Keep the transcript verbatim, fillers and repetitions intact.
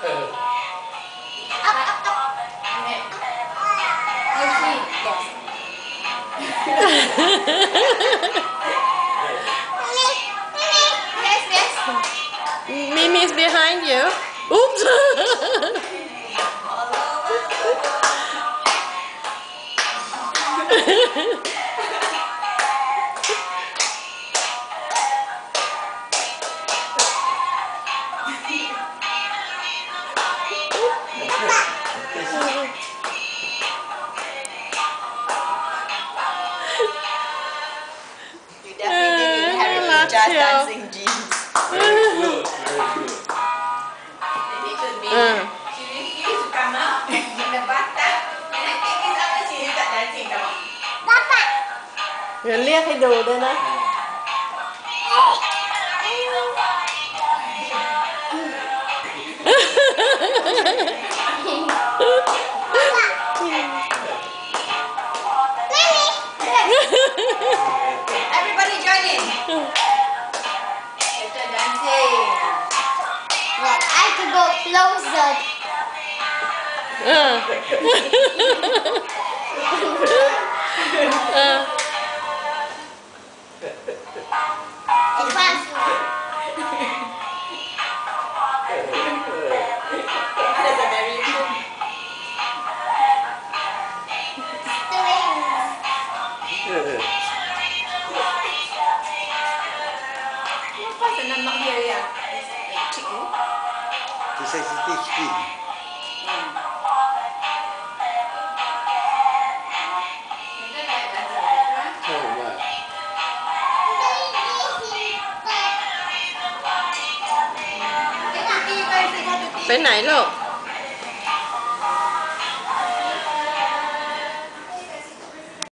Mimi is behind you. Oops. You definitely didn't inherit jazz dancing genes. Very good, very good. Jadi to me, Uh. she refused to come out in the bathtub. And I think it's after she started dancing. Come on. เดี๋ยวเรียกให้ดูด้วยนะ Everybody join in. Start dancing. Well, I have to go closer. เออ เออ It's fast. That's a very good. What was the number here? Yeah. It's chicken. The sensitive skin. Oh, wow. ไปไหนลูก